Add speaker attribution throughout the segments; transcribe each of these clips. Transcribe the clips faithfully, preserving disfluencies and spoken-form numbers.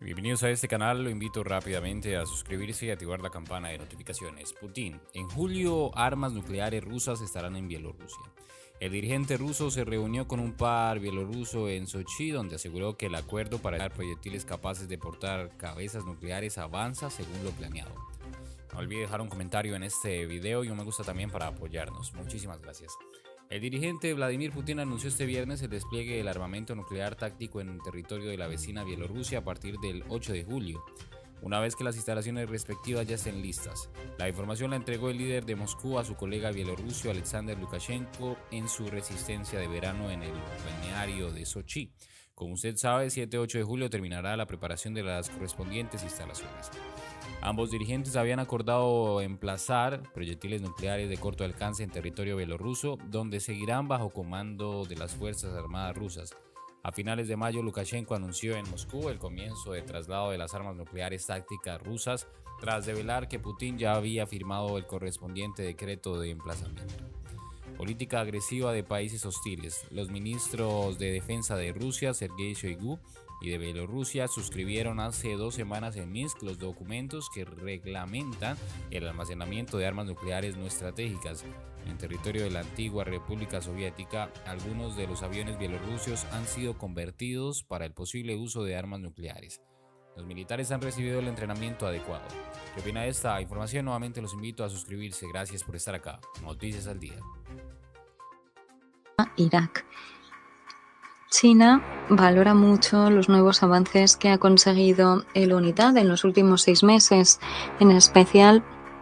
Speaker 1: Bienvenidos a este canal, lo invito rápidamente a suscribirse y activar la campana de notificaciones. Putin: en julio armas nucleares rusas estarán en Bielorrusia. El dirigente ruso se reunió con un par bielorruso en Sochi, donde aseguró que el acuerdo para crear proyectiles capaces de portar cabezas nucleares avanza según lo planeado. No olvide dejar un comentario en este video y un me gusta también para apoyarnos. Muchísimas gracias. El dirigente Vladimir Putin anunció este viernes el despliegue del armamento nuclear táctico en territorio de la vecina Bielorrusia a partir del ocho de julio, una vez que las instalaciones respectivas ya estén listas. La información la entregó el líder de Moscú a su colega bielorruso Alexander Lukashenko en su resistencia de verano en el balneario de Sochi. Como usted sabe, siete y ocho de julio terminará la preparación de las correspondientes instalaciones. Ambos dirigentes habían acordado emplazar proyectiles nucleares de corto alcance en territorio bielorruso, donde seguirán bajo comando de las Fuerzas Armadas rusas. A finales de mayo, Lukashenko anunció en Moscú el comienzo de traslado de las armas nucleares tácticas rusas, tras revelar que Putin ya había firmado el correspondiente decreto de emplazamiento. Política agresiva de países hostiles. Los ministros de Defensa de Rusia, Sergei Shoigu, y de Bielorrusia suscribieron hace dos semanas en Minsk los documentos que reglamentan el almacenamiento de armas nucleares no estratégicas. En territorio de la antigua República Soviética, algunos de los aviones bielorrusios han sido convertidos para el posible uso de armas nucleares. Los militares han recibido el entrenamiento adecuado. ¿Qué opina de esta información? Nuevamente los invito a suscribirse. Gracias por estar acá. Noticias al día.
Speaker 2: Irak. China valora mucho los nuevos avances que ha conseguido el UNITAD en los últimos seis meses, en especial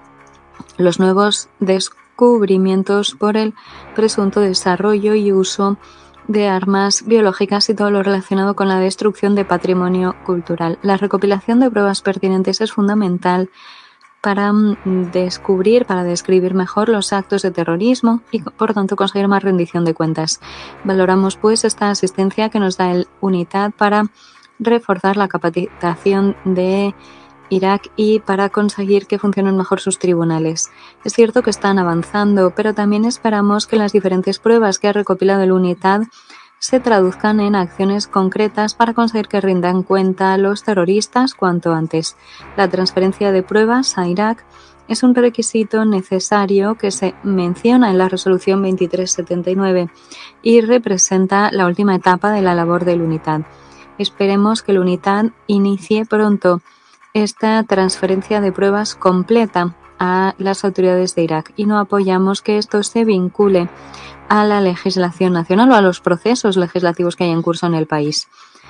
Speaker 2: los nuevos descubrimientos por el presunto desarrollo y uso de armas biológicas y todo lo relacionado con la destrucción de patrimonio cultural. La recopilación de pruebas pertinentes es fundamental para descubrir, para describir mejor los actos de terrorismo y, por tanto, conseguir más rendición de cuentas. Valoramos, pues, esta asistencia que nos da el UNITAD para reforzar la capacitación de Irak y para conseguir que funcionen mejor sus tribunales. Es cierto que están avanzando, pero también esperamos que las diferentes pruebas que ha recopilado el UNITAD se traduzcan en acciones concretas para conseguir que rindan cuenta a los terroristas cuanto antes. La transferencia de pruebas a Irak es un requisito necesario que se menciona en la resolución veintitrés setenta y nueve y representa la última etapa de la labor del UNITAD. Esperemos que el UNITAD inicie pronto esta transferencia de pruebas completa a las autoridades de Irak y no apoyamos que esto se vincule a la legislación nacional o a los procesos legislativos que hay en curso en el país.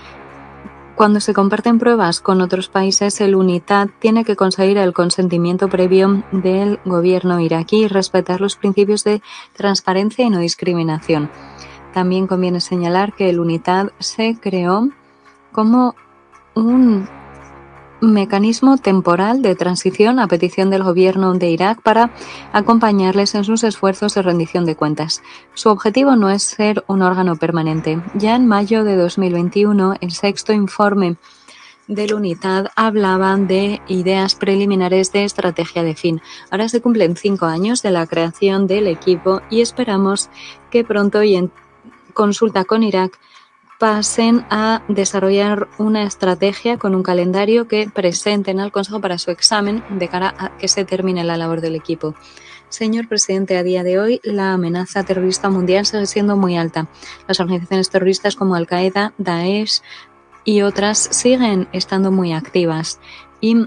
Speaker 2: Cuando se comparten pruebas con otros países, el UNITAD tiene que conseguir el consentimiento previo del gobierno iraquí y respetar los principios de transparencia y no discriminación. También conviene señalar que el UNITAD se creó como un mecanismo temporal de transición a petición del gobierno de Irak para acompañarles en sus esfuerzos de rendición de cuentas. Su objetivo no es ser un órgano permanente. Ya en mayo de dos mil veintiuno, el sexto informe del UNITAD hablaba de ideas preliminares de estrategia de fin. Ahora se cumplen cinco años de la creación del equipo y esperamos que pronto y en consulta con Irak pasen a desarrollar una estrategia con un calendario que presenten al Consejo para su examen de cara a que se termine la labor del equipo. Señor presidente, a día de hoy la amenaza terrorista mundial sigue siendo muy alta. Las organizaciones terroristas como Al-Qaeda, Daesh y otras siguen estando muy activas y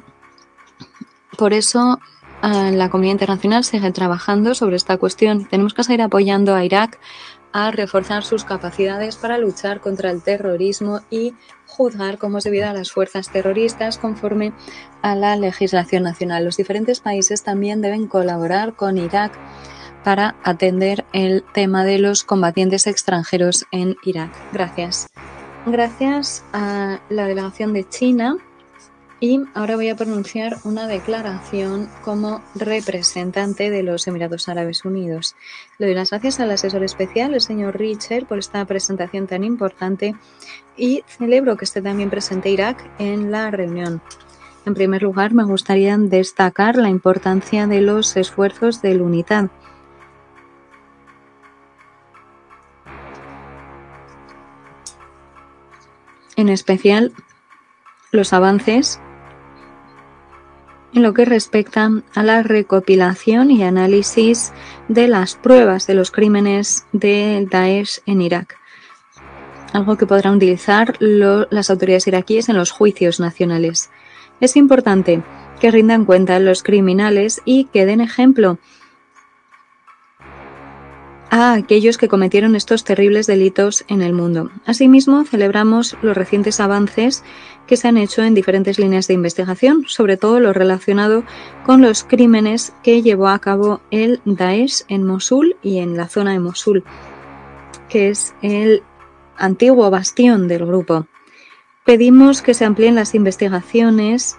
Speaker 2: por eso eh, la comunidad internacional sigue trabajando sobre esta cuestión. Tenemos que seguir apoyando a Irak a reforzar sus capacidades para luchar contra el terrorismo y juzgar cómo es debido a las fuerzas terroristas conforme a la legislación nacional. Los diferentes países también deben colaborar con Irak para atender el tema de los combatientes extranjeros en Irak. Gracias. Gracias a la delegación de China. Y ahora voy a pronunciar una declaración como representante de los Emiratos Árabes Unidos. Le doy las gracias al asesor especial, el señor Richard, por esta presentación tan importante y celebro que esté también presente Irak en la reunión. En primer lugar, me gustaría destacar la importancia de los esfuerzos del UNITAD. En especial, los avances en lo que respecta a la recopilación y análisis de las pruebas de los crímenes del Daesh en Irak, algo que podrán utilizar lo, las autoridades iraquíes en los juicios nacionales. Es importante que rindan cuenta a los criminales y que den ejemplo a aquellos que cometieron estos terribles delitos en el mundo. Asimismo, celebramos los recientes avances que se han hecho en diferentes líneas de investigación, sobre todo lo relacionado con los crímenes que llevó a cabo el Daesh en Mosul y en la zona de Mosul, que es el antiguo bastión del grupo. Pedimos que se amplíen las investigaciones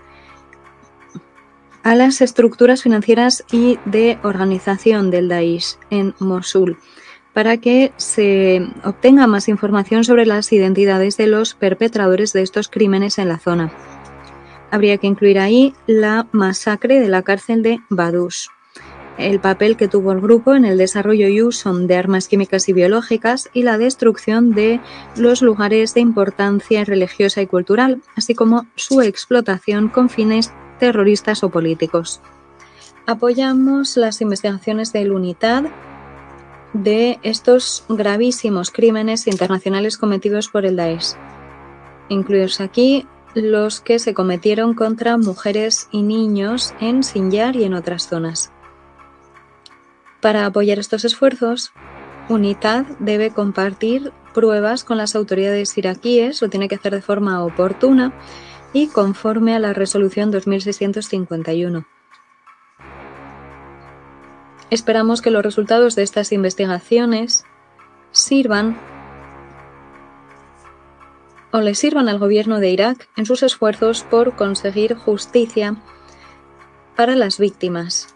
Speaker 2: a las estructuras financieras y de organización del Daesh en Mosul, para que se obtenga más información sobre las identidades de los perpetradores de estos crímenes en la zona. Habría que incluir ahí la masacre de la cárcel de Badus, el papel que tuvo el grupo en el desarrollo y uso de armas químicas y biológicas y la destrucción de los lugares de importancia religiosa y cultural, así como su explotación con fines terroristas o políticos. Apoyamos las investigaciones del UNITAD de estos gravísimos crímenes internacionales cometidos por el Daesh, incluidos aquí los que se cometieron contra mujeres y niños en Sinjar y en otras zonas. Para apoyar estos esfuerzos, UNITAD debe compartir pruebas con las autoridades iraquíes, lo tiene que hacer de forma oportuna y conforme a la resolución dos mil seiscientos cincuenta y uno. Esperamos que los resultados de estas investigaciones sirvan o le sirvan al gobierno de Irak en sus esfuerzos por conseguir justicia para las víctimas.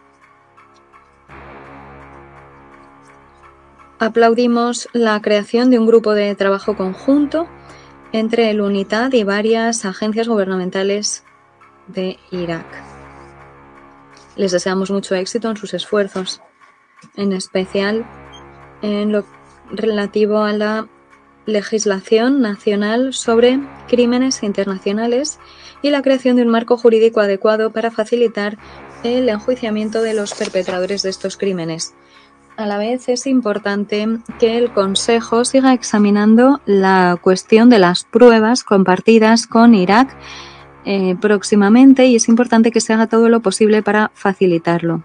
Speaker 2: Aplaudimos la creación de un grupo de trabajo conjunto entre el UNITAD y varias agencias gubernamentales de Irak. Les deseamos mucho éxito en sus esfuerzos, en especial en lo relativo a la legislación nacional sobre crímenes internacionales y la creación de un marco jurídico adecuado para facilitar el enjuiciamiento de los perpetradores de estos crímenes. A la vez es importante que el Consejo siga examinando la cuestión de las pruebas compartidas con Irak eh, próximamente y es importante que se haga todo lo posible para facilitarlo.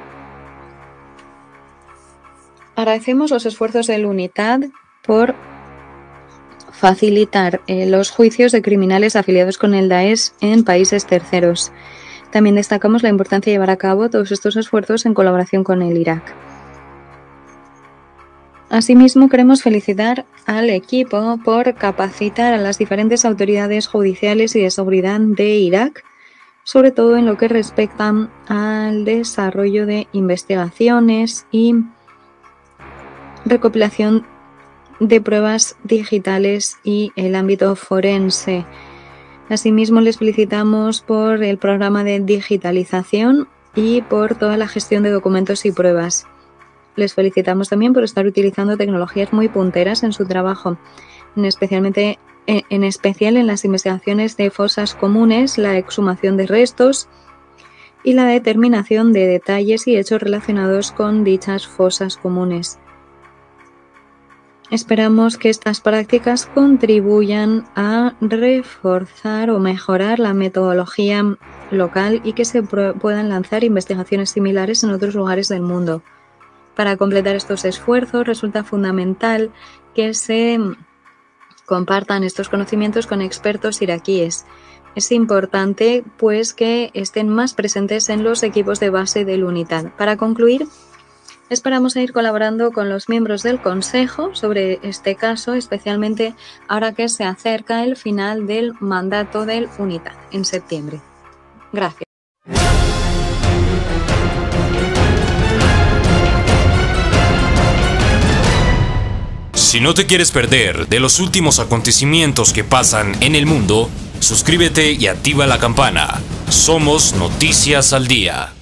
Speaker 2: Agradecemos los esfuerzos del UNITAD por facilitar eh, los juicios de criminales afiliados con el Daesh en países terceros. También destacamos la importancia de llevar a cabo todos estos esfuerzos en colaboración con el Irak. Asimismo, queremos felicitar al equipo por capacitar a las diferentes autoridades judiciales y de seguridad de Irak, sobre todo en lo que respecta al desarrollo de investigaciones y recopilación de pruebas digitales y el ámbito forense. Asimismo, les felicitamos por el programa de digitalización y por toda la gestión de documentos y pruebas. Les felicitamos también por estar utilizando tecnologías muy punteras en su trabajo, en, especialmente, en especial en las investigaciones de fosas comunes, la exhumación de restos y la determinación de detalles y hechos relacionados con dichas fosas comunes. Esperamos que estas prácticas contribuyan a reforzar o mejorar la metodología local y que se puedan lanzar investigaciones similares en otros lugares del mundo. Para completar estos esfuerzos resulta fundamental que se compartan estos conocimientos con expertos iraquíes. Es importante pues que estén más presentes en los equipos de base del UNITAD. Para concluir, esperamos seguir colaborando con los miembros del Consejo sobre este caso, especialmente ahora que se acerca el final del mandato del UNITAD en septiembre. Gracias.
Speaker 1: Si no te quieres perder de los últimos acontecimientos que pasan en el mundo, suscríbete y activa la campana. Somos Noticias al Día.